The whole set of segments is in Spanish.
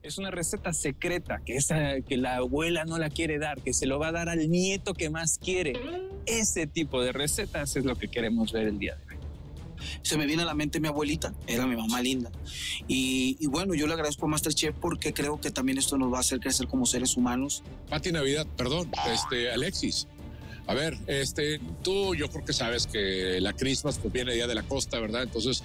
Es una receta secreta que la abuela no la quiere dar, que se lo va a dar al nieto que más quiere. Ese tipo de recetas es lo que queremos ver el día de hoy. Se me viene a la mente mi abuelita, era mi mamá linda. Y bueno, yo le agradezco a MasterChef porque creo que también esto nos va a hacer crecer como seres humanos. Pati Navidad, perdón, Alexis. A ver, tú yo creo que sabes que la Christmas pues viene día de la costa, ¿verdad? Entonces,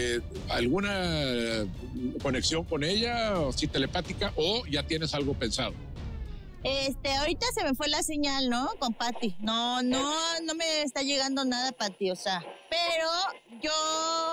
¿alguna conexión con ella, o sí telepática, o ya tienes algo pensado? Ahorita se me fue la señal, ¿no? Con Pati. No me está llegando nada, Pati, o sea. Pero yo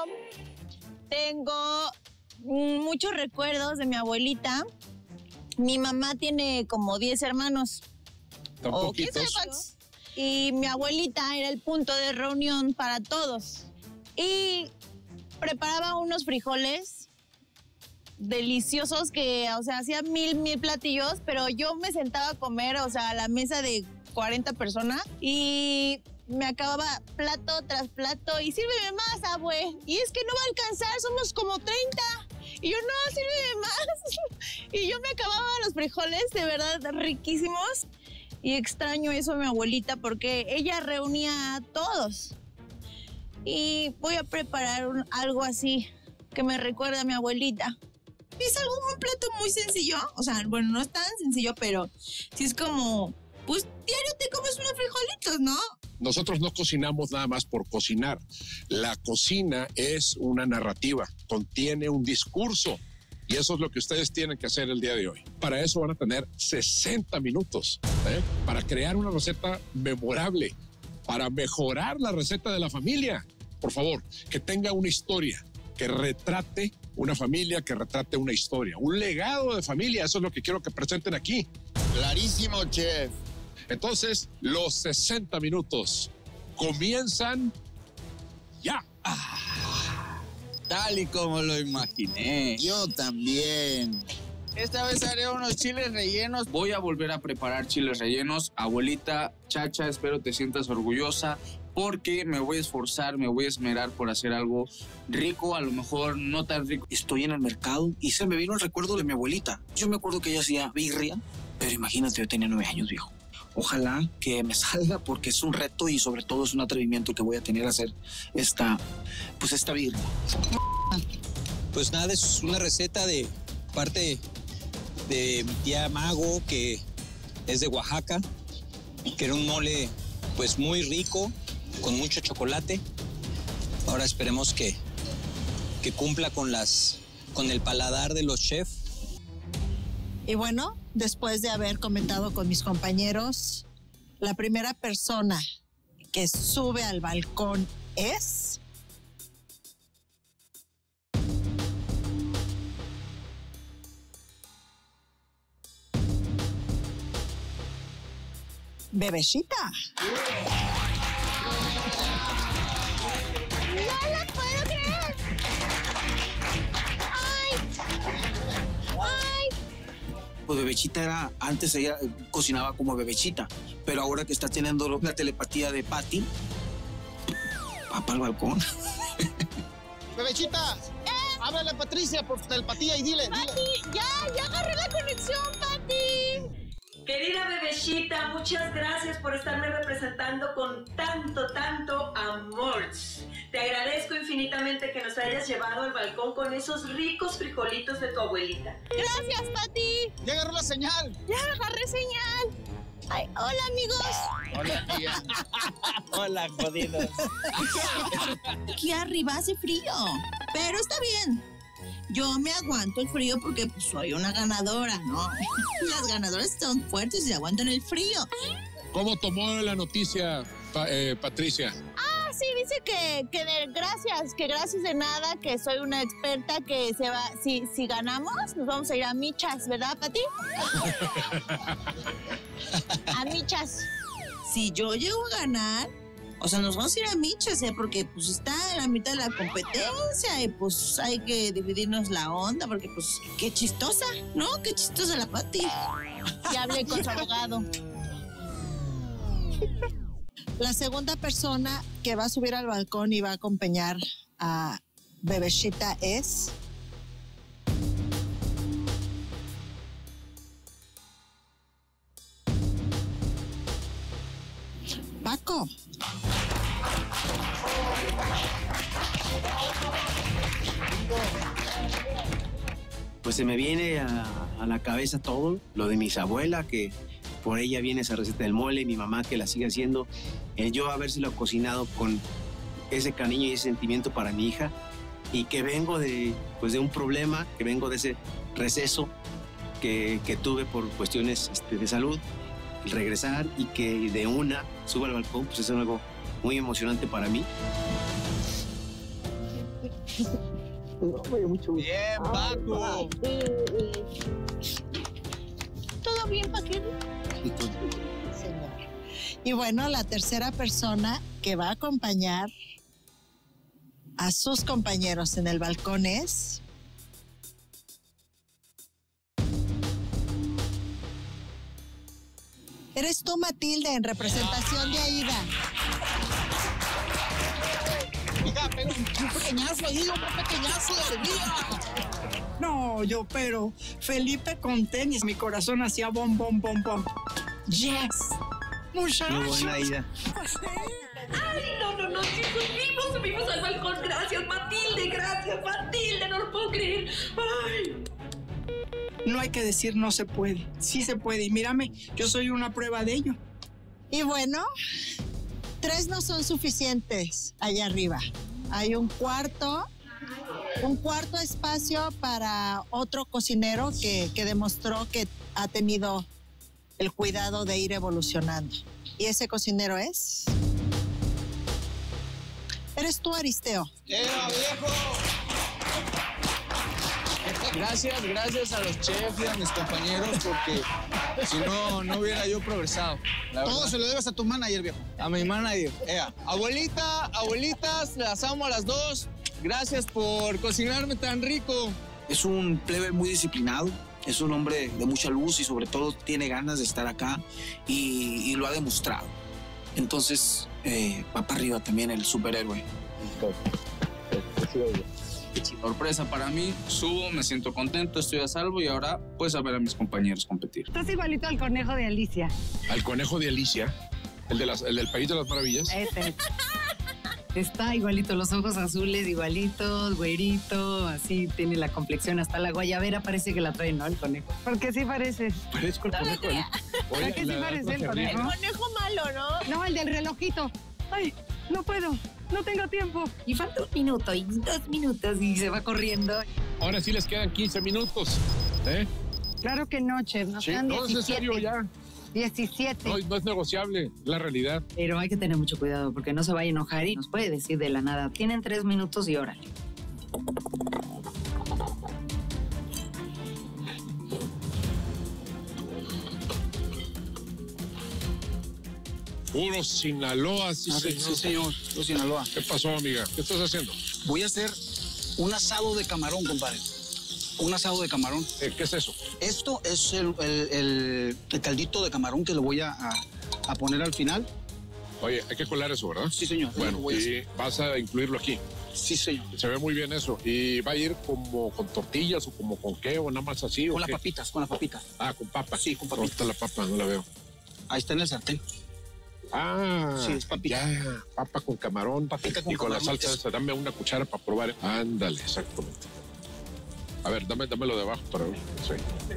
tengo muchos recuerdos de mi abuelita. Mi mamá tiene como 10 hermanos. ¿Tan poquitos? Y mi abuelita era el punto de reunión para todos. Y preparaba unos frijoles deliciosos que, o sea, hacía mil platillos, pero yo me sentaba a comer, o sea, a la mesa de 40 personas y me acababa plato tras plato y sírveme más, abue. Y es que no va a alcanzar, somos como 30. Y yo, no, sírveme más. Y yo me acababa los frijoles, de verdad, riquísimos. Y extraño eso a mi abuelita porque ella reunía a todos. Y voy a preparar algo así que me recuerda a mi abuelita. Es un plato muy sencillo. O sea, bueno, no es tan sencillo, pero sí es como, pues diario te comes unos frijolitos, ¿no? Nosotros no cocinamos nada más por cocinar. La cocina es una narrativa, contiene un discurso. Y eso es lo que ustedes tienen que hacer el día de hoy. Para eso van a tener 60 minutos, para crear una receta memorable, para mejorar la receta de la familia. Por favor, que tenga una historia, que retrate una familia, que retrate una historia, un legado de familia. Eso es lo que quiero que presenten aquí. Clarísimo, chef. Entonces, los 60 minutos comienzan ya. Tal y como lo imaginé. Yo también. Esta vez haré unos chiles rellenos. Voy a volver a preparar chiles rellenos. Abuelita, Chacha, espero te sientas orgullosa porque me voy a esforzar, me voy a esmerar por hacer algo rico, a lo mejor no tan rico. Estoy en el mercado y se me vino el recuerdo de mi abuelita. Yo me acuerdo que ella hacía birria, pero imagínate, yo tenía 9 años, viejo. Ojalá que me salga porque es un reto y sobre todo es un atrevimiento que voy a tener a hacer esta birria. Pues nada, es una receta de parte de mi tía Mago, que es de Oaxaca, que era un mole pues muy rico, con mucho chocolate. Ahora esperemos que cumpla con el paladar de los chefs. Y bueno, después de haber comentado con mis compañeros, la primera persona que sube al balcón es... Bebecita. ¡No lo puedo creer! ¡Ay! Pues Bebechita antes ella cocinaba como Bebechita, pero ahora que está teniendo la telepatía de Pati, va para el balcón. Bebechita, háblale a Patricia por telepatía y dile. Pati, ya agarré la conexión, Pati. Querida Bebechita, muchas gracias por estarme representando con tanto amor. Te agradezco infinitamente que nos hayas llevado al balcón con esos ricos frijolitos de tu abuelita. Gracias, Pati. Ya agarró la señal. Ya agarré señal. Ay, hola, amigos. Hola, tía. Hola, jodidos. Aquí arriba hace frío, pero está bien. Yo me aguanto el frío porque pues, soy una ganadora, ¿no? Las ganadoras son fuertes y aguantan el frío. ¿Cómo tomó la noticia, Patricia? Ah, sí, dice que gracias de nada, que soy una experta, que se va, si ganamos, nos vamos a ir a Michas, ¿verdad, Pati? A Michas. Si yo llego a ganar, o sea, nos vamos a ir a Michas, porque pues está en la mitad de la competencia y pues hay que dividirnos la onda, porque pues qué chistosa, ¿no? Qué chistosa la Pati. Ya hablé con su abogado. La segunda persona que va a subir al balcón y va a acompañar a Bebechita es... poco. Pues se me viene a la cabeza todo lo de mis abuelas, que por ella viene esa receta del mole, mi mamá que la sigue haciendo, yo habérselo cocinado con ese cariño y ese sentimiento para mi hija, y que vengo de un problema, que vengo de ese receso que tuve por cuestiones de salud, el regresar y que de una suba al balcón, pues es algo muy emocionante para mí. Bien, Paco. ¿Todo bien, Paquito? Señor. Y bueno, la tercera persona que va a acompañar a sus compañeros en el balcón es... Eres tú, Matilde, en representación de Aida. Oiga, pero un pequeñazo ahí, otro pequeñazo de día. No, pero Felipe con tenis, mi corazón hacía bom, bom, bom, bom. Yes. Muchachos. Muy buena, Aida. Ay, no, chicos, subimos al balcón. Gracias, Matilde, no lo puedo creer. Ay. No hay que decir no se puede. Sí se puede. Y mírame, yo soy una prueba de ello. Y bueno, 3 no son suficientes allá arriba. Hay un cuarto espacio para otro cocinero que demostró que ha tenido el cuidado de ir evolucionando. Y ese cocinero es... Eres tú, Aristeo. ¡Era, viejo! Gracias a los chefs y a mis compañeros, porque si no, no hubiera yo progresado. Todo se lo debes a tu manager, viejo. A mi manager. Abuelitas, las amo a las 2. Gracias por cocinarme tan rico. Es un plebe muy disciplinado, es un hombre de mucha luz y sobre todo tiene ganas de estar acá y lo ha demostrado. Entonces, va para arriba también el superhéroe. Sorpresa para mí, subo, me siento contento, estoy a salvo y ahora pues a ver a mis compañeros competir. Estás igualito al conejo de Alicia. ¿Al conejo de Alicia? ¿El del País de las Maravillas? Ese. Está igualito, los ojos azules igualitos, güerito, así tiene la complexión, hasta la guayabera parece que la trae, ¿no? El conejo. Porque sí parece. Parezco el conejo. ¿Por qué sí parece el conejo? El conejo malo, ¿no? No, el del relojito. Ay, no puedo, no tengo tiempo. Y falta 1 minuto y 2 minutos y se va corriendo. Ahora sí les quedan 15 minutos, ¿eh? Claro que no, chef, nos Sí, quedan no, 17. es en serio ya. 17. No es negociable, la realidad. Pero hay que tener mucho cuidado porque no se vaya a enojar y nos puede decir de la nada. Tienen 3 minutos y órale. Puro Sinaloa, sí, señor. Sí, señor. Puro Sinaloa. ¿Qué pasó, amiga? ¿Qué estás haciendo? Voy a hacer un asado de camarón, compadre. Un asado de camarón. ¿Qué es eso? Esto es el caldito de camarón que le voy a poner al final. Oye, hay que colar eso, ¿verdad? Sí, señor. Bueno, Voy a y hacer. vas a incluirlo aquí. Sí, señor. Se ve muy bien eso. ¿Y va a ir como con tortillas o como con qué? ¿O nada más así? Con ¿o las qué? papitas, con las papitas. Ah, con papas. Sí, con ¿Dónde papitas. está la papa? No la veo. Ahí está en el sartén. Ah, Sí, es papita. ya, papa con camarón. Papita con y con la camarón. salsa esa, dame una cuchara para probar. Ándale, exactamente. A ver, dámelo de abajo para ver. Sí.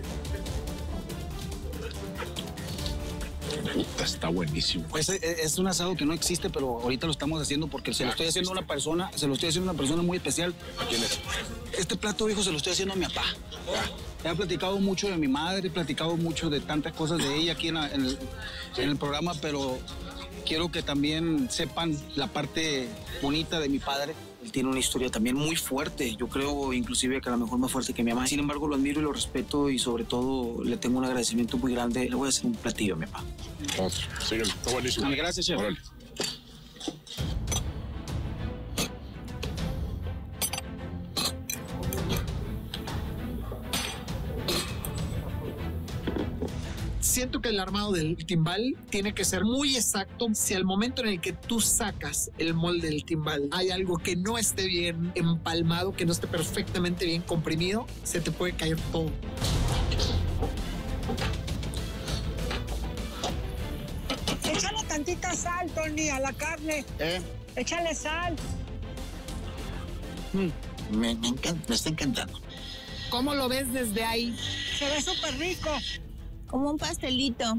Puta, está buenísimo. Pues es un asado que no existe, pero ahorita lo estamos haciendo porque se lo estoy haciendo a una persona, muy especial. ¿A quién es? Este plato, viejo, se lo estoy haciendo a mi papá. He platicado mucho de mi madre, he platicado mucho de tantas cosas de ella aquí en el programa, pero quiero que también sepan la parte bonita de mi padre. Él tiene una historia también muy fuerte, yo creo inclusive que a lo mejor más fuerte que mi mamá. Sin embargo, lo admiro y lo respeto y sobre todo le tengo un agradecimiento muy grande. Le voy a hacer un platillo a mi papá. Síguelo, está buenísimo. Gracias, chef. Órale. Siento que el armado del timbal tiene que ser muy exacto. Si al momento en el que tú sacas el molde del timbal hay algo que no esté bien empalmado, que no esté perfectamente bien comprimido, se te puede caer todo. Échale tantito tantita sal, Tony, a la carne. Échale sal. Me encanta, me está encantando. ¿Cómo lo ves desde ahí? Se ve súper rico. Como un pastelito.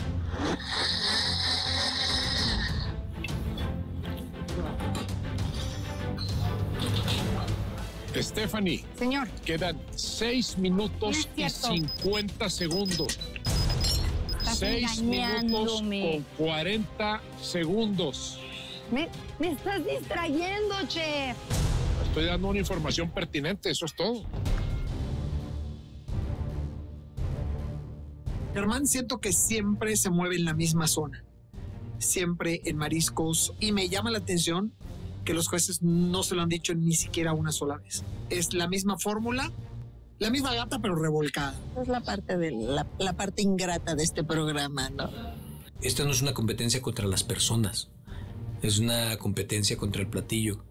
Stephanie. Señor. Quedan 6 minutos No y es cierto. 50 segundos. Estás 6 minutos engañándome. con 40 segundos. Me estás distrayendo, chef. Estoy dando una información pertinente, eso es todo. Germán, siento que siempre se mueve en la misma zona, siempre en mariscos, y me llama la atención que los jueces no se lo han dicho ni siquiera una sola vez. Es la misma fórmula, la misma gata pero revolcada. Es la parte de la parte ingrata de este programa, ¿no? Esta no es una competencia contra las personas, es una competencia contra el platillo.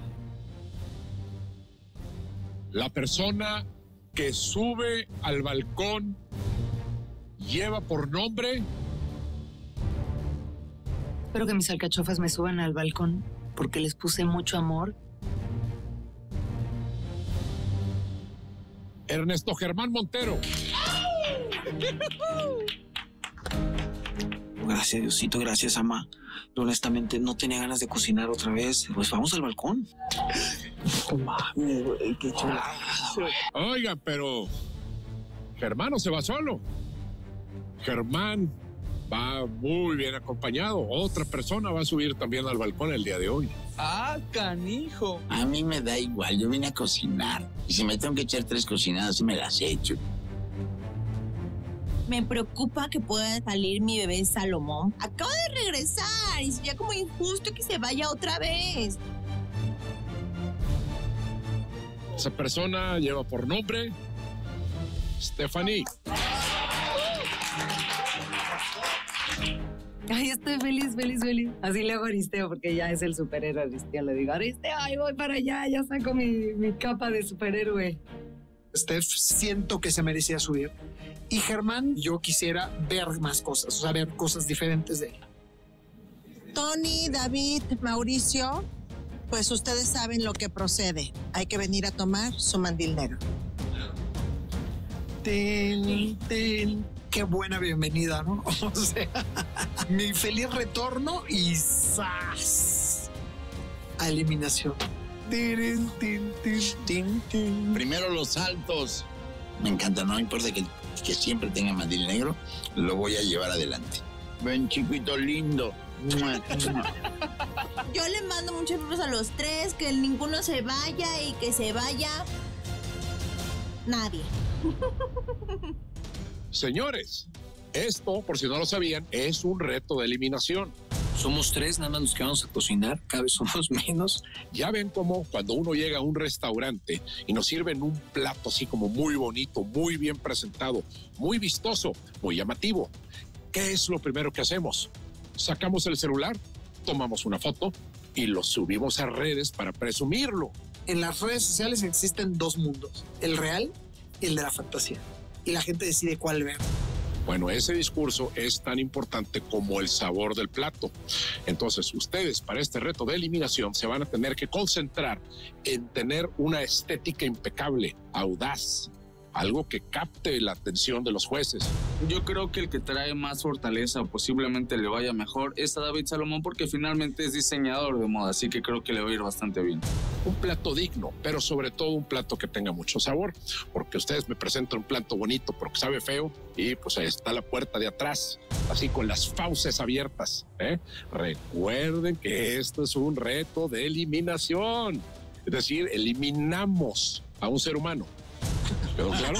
La persona que sube al balcón lleva por nombre... Espero que mis alcachofas me suban al balcón porque les puse mucho amor. Ernesto Germán Montero. Gracias, Diosito, gracias, ama. Honestamente, no tenía ganas de cocinar otra vez. Pues vamos al balcón. Qué chulada. Oigan, pero Germán no se va solo. Germán va muy bien acompañado. Otra persona va a subir también al balcón el día de hoy. Ah, canijo. A mí me da igual, yo vine a cocinar. Y si me tengo que echar 3 cocinadas, me las echo. Me preocupa que pueda salir mi bebé Salomón. Acaba de regresar y sería como injusto que se vaya otra vez. Esa persona lleva por nombre Stephanie. Ay, estoy feliz, feliz, feliz. Así le hago a Aristeo porque ya es el superhéroe Aristeo. Le digo, Aristeo, ahí voy para allá, ya saco mi capa de superhéroe. Steph, siento que se merecía subir. Y Germán, yo quisiera ver más cosas, o sea, ver cosas diferentes de él. Tony, David, Mauricio, pues ustedes saben lo que procede. Hay que venir a tomar su mandil negro. Qué buena bienvenida, ¿no? O sea, mi feliz retorno y ¡zas! A eliminación. Primero los saltos. Me encanta, no importa que siempre tenga mandil negro, lo voy a llevar adelante. Ven, chiquito lindo. Yo le mando muchos besos a los 3, que ninguno se vaya y que se vaya nadie. Señores, esto, por si no lo sabían, es un reto de eliminación. Somos 3, nada más los que vamos a cocinar, cada vez somos menos. Ya ven cómo cuando uno llega a un restaurante y nos sirven un plato así como muy bonito, muy bien presentado, muy vistoso, muy llamativo. ¿Qué es lo primero que hacemos? Sacamos el celular, tomamos una foto y lo subimos a redes para presumirlo. En las redes sociales existen 2 mundos, el real y el de la fantasía. Y la gente decide cuál ver. Bueno, ese discurso es tan importante como el sabor del plato. Entonces, ustedes para este reto de eliminación se van a tener que concentrar en tener una estética impecable, audaz, algo que capte la atención de los jueces. Yo creo que el que trae más fortaleza, posiblemente le vaya mejor, es a David Salomón, porque finalmente es diseñador de moda, así que creo que le va a ir bastante bien. Un plato digno, pero sobre todo un plato que tenga mucho sabor, porque ustedes me presentan un plato bonito porque sabe feo y pues ahí está la puerta de atrás, así con las fauces abiertas. Recuerden que esto es un reto de eliminación, es decir, eliminamos a un ser humano. ¿Quedó claro?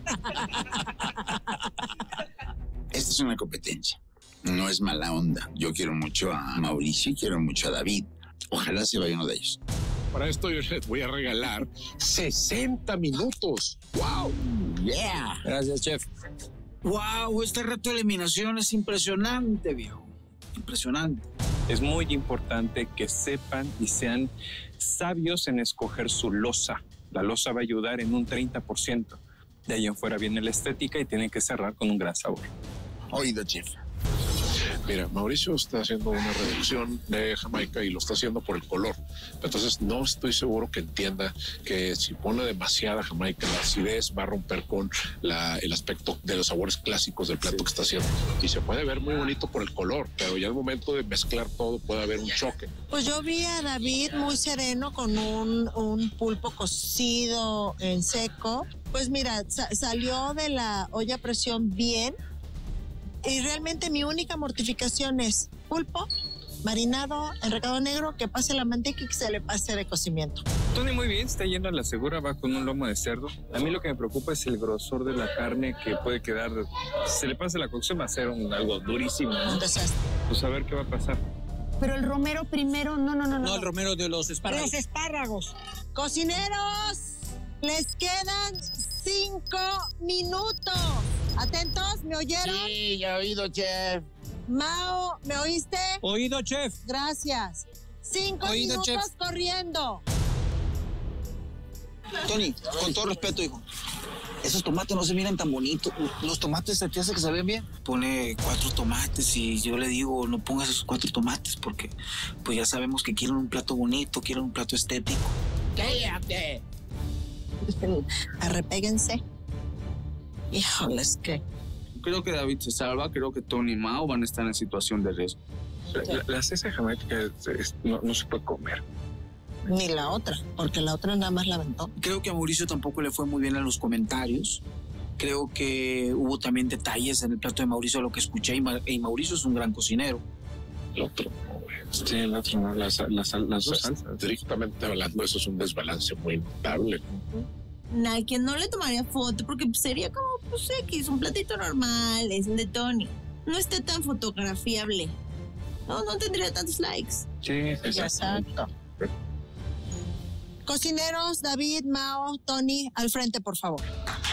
Esta es una competencia, no es mala onda. Yo quiero mucho a Mauricio y quiero mucho a David. Ojalá se vaya uno de ellos. Para esto yo les voy a regalar 60 minutos. ¡Wow! ¡Yeah! Gracias, chef. ¡Wow! Este reto de eliminación es impresionante, viejo. Impresionante. Es muy importante que sepan y sean sabios en escoger su loza. La loza va a ayudar en un 30%. De ahí en fuera viene la estética y tienen que cerrar con un gran sabor. Oído, chef. Mira, Mauricio está haciendo una reducción de Jamaica y lo está haciendo por el color. Entonces no estoy seguro que entienda que si pone demasiada Jamaica, la acidez va a romper con el aspecto de los sabores clásicos del plato que está haciendo. Y se puede ver muy bonito por el color, pero ya al momento de mezclar todo puede haber un choque. Pues yo vi a David muy sereno con un pulpo cocido en seco. Pues mira, salió de la olla a presión bien. Y realmente mi única mortificación es pulpo, marinado en recado negro, que pase la manteca y que se le pase de cocimiento. Tony muy bien, está yendo a la segura, va con un lomo de cerdo. A mí lo que me preocupa es el grosor de la carne que puede quedar. Si se le pasa la cocción va a ser algo durísimo, ¿no? Un desastre. Pues a ver qué va a pasar. Pero el romero primero, no. No, el romero de los espárragos. Los espárragos. Cocineros, les quedan 5 minutos. ¿Atentos? ¿Me oyeron? Sí, ya he oído, chef. Mao, ¿me oíste? Oído, chef. Gracias. 5 Oído, minutos chef. corriendo. Tony, con todo respeto, hijo, esos tomates no se miran tan bonitos. Los tomates se te hace que se ven bien. Pone 4 tomates y yo le digo, no pongas esos 4 tomates porque pues ya sabemos que quieren un plato bonito, quieren un plato estético. ¡Cállate! Arrepéguense. Híjoles, que Creo que David se salva, creo que Tony y Mao van a estar en situación de riesgo. La cesa de Jamaica no se puede comer. ni la otra, porque la otra nada más la aventó. Creo que a Mauricio tampoco le fue muy bien en los comentarios. Creo que hubo también detalles en el plato de Mauricio, a lo que escuché, y Mauricio es un gran cocinero. El otro, sí, el otro, no, las dos salsas. Estrictamente hablando, eso es un desbalance muy notable. Nah, que no le tomaría foto porque pues, sería como, pues X, un platito normal, es el de Tony. No está tan fotografiable. No tendría tantos likes. Sí, exacto. Cocineros, David, Mao, Tony, al frente, por favor.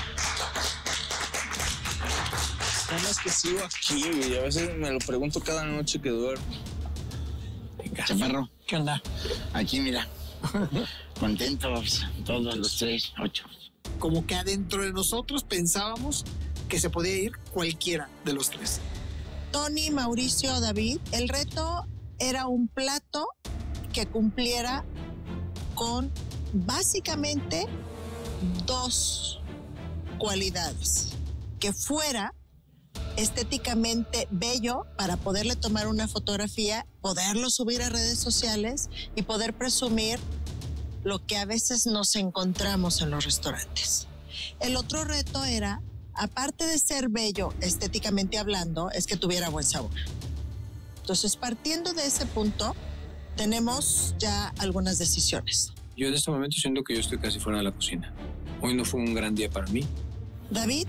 Nada más que sigo aquí, güey. A veces me lo pregunto cada noche que duermo. Venga, Chaparro. ¿Qué onda? Aquí, mira. Contentos todos los 3, 8. Como que adentro de nosotros pensábamos que se podía ir cualquiera de los 3. Tony, Mauricio, David, el reto era un plato que cumpliera con básicamente 2 cualidades. Que fuera estéticamente bello para poderle tomar una fotografía, poderlo subir a redes sociales y poder presumir lo que a veces nos encontramos en los restaurantes. El otro reto era, aparte de ser bello estéticamente hablando, es que tuviera buen sabor. Entonces, partiendo de ese punto, tenemos ya algunas decisiones. Yo en este momento siento que yo estoy casi fuera de la cocina. Hoy no fue un gran día para mí. David,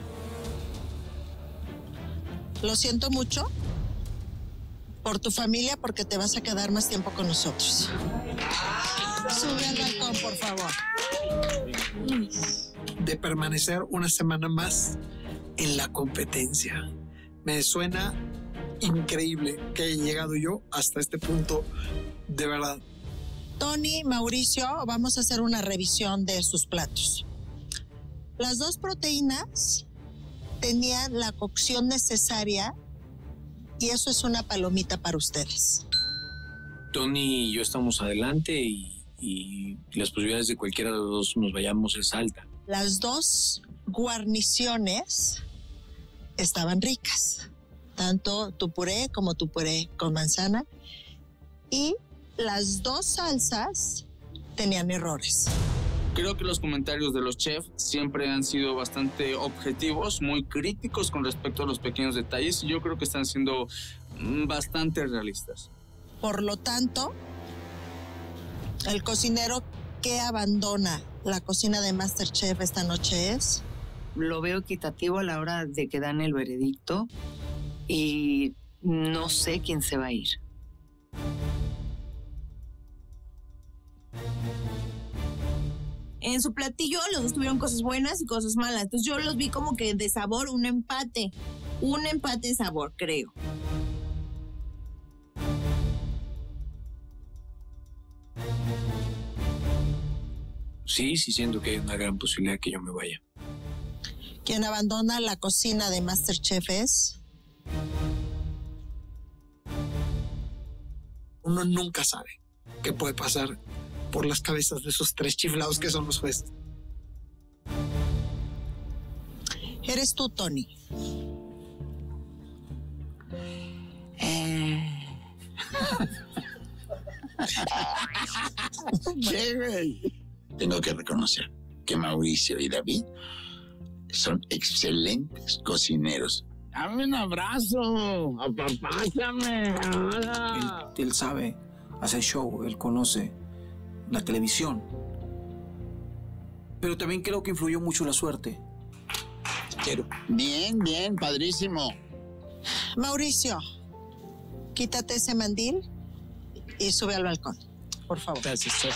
lo siento mucho por tu familia, porque te vas a quedar más tiempo con nosotros. Sube al balcón, por favor. De permanecer una semana más en la competencia. Me suena increíble que haya llegado yo hasta este punto, de verdad. Tony, Mauricio, vamos a hacer una revisión de sus platos. Las 2 proteínas tenían la cocción necesaria y eso es una palomita para ustedes. Tony y yo estamos adelante y las posibilidades de cualquiera de los dos nos vayamos es alta. Las 2 guarniciones estaban ricas, tanto tu puré como tu puré con manzana, y las 2 salsas tenían errores. Creo que los comentarios de los chefs siempre han sido bastante objetivos, muy críticos con respecto a los pequeños detalles, y yo creo que están siendo bastante realistas. Por lo tanto, el cocinero que abandona la cocina de MasterChef esta noche es... Lo veo equitativo a la hora de que dan el veredicto y no sé quién se va a ir. En su platillo los dos tuvieron cosas buenas y cosas malas. Entonces yo los vi como que de sabor un empate. Un empate de sabor, creo. Sí, siento que hay una gran posibilidad que yo me vaya. Quien abandona la cocina de MasterChef es... Uno nunca sabe qué puede pasar por las cabezas de esos 3 chiflados que son los jueces. Eres tú, Tony. ¿Qué, güey? Tengo que reconocer que Mauricio y David son excelentes cocineros. Dame un abrazo, apapáchame. Él sabe hacer show, él conoce la televisión. Pero también creo que influyó mucho la suerte. Bien, bien, padrísimo. Mauricio, quítate ese mandil y sube al balcón, por favor. Gracias, Chef.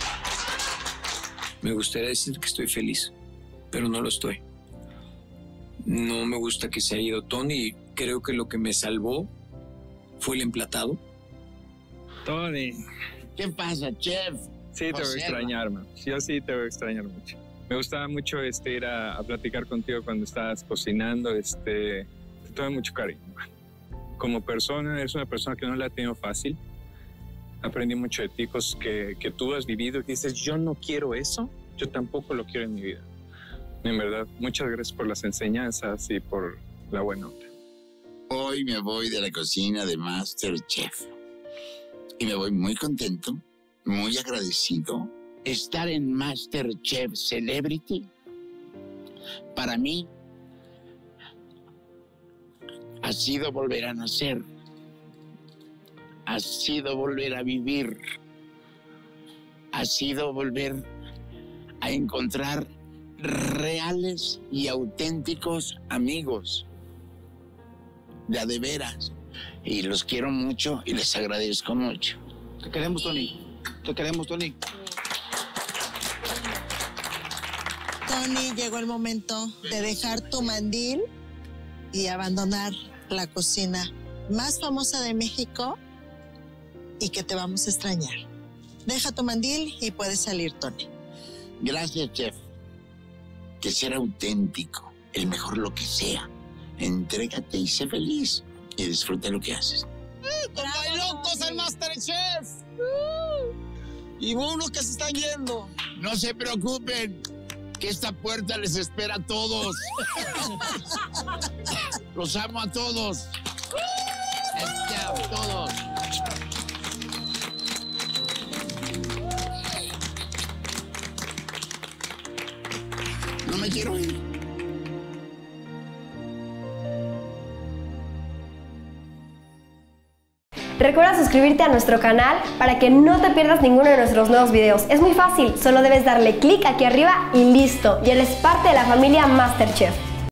Me gustaría decir que estoy feliz, pero no lo estoy. No me gusta que se haya ido Tony. Creo que lo que me salvó fue el emplatado. Tony. ¿Qué pasa, chef? Sí, te voy a extrañar, man. Yo sí te voy a extrañar mucho. Me gustaba mucho ir a platicar contigo cuando estabas cocinando. Te tuve mucho cariño, man. Como persona, eres una persona que no la ha tenido fácil. Aprendí mucho de ti, cosas que tú has vivido y que dices, yo no quiero eso, yo tampoco lo quiero en mi vida. En verdad, muchas gracias por las enseñanzas y por la buena onda. Hoy me voy de la cocina de MasterChef y me voy muy contento, muy agradecido. Estar en MasterChef Celebrity, para mí, ha sido volver a nacer, ha sido volver a vivir, ha sido volver a encontrar reales y auténticos amigos, de veras, y los quiero mucho y les agradezco mucho. Te queremos, Tony. Te queremos, Tony. Tony, llegó el momento de dejar tu mandil y abandonar la cocina más famosa de México y que te vamos a extrañar. Deja tu mandil y puedes salir, Tony. Gracias, chef. Que ser auténtico, el mejor lo que sea. Entrégate y sé feliz y disfruta lo que haces. ¡Locos al MasterChef! Y unos que se están yendo. No se preocupen, que esta puerta les espera a todos. Los amo a todos. A todos. No me quiero ir. Recuerda suscribirte a nuestro canal para que no te pierdas ninguno de nuestros nuevos videos. Es muy fácil, solo debes darle clic aquí arriba y listo. Ya eres parte de la familia MasterChef.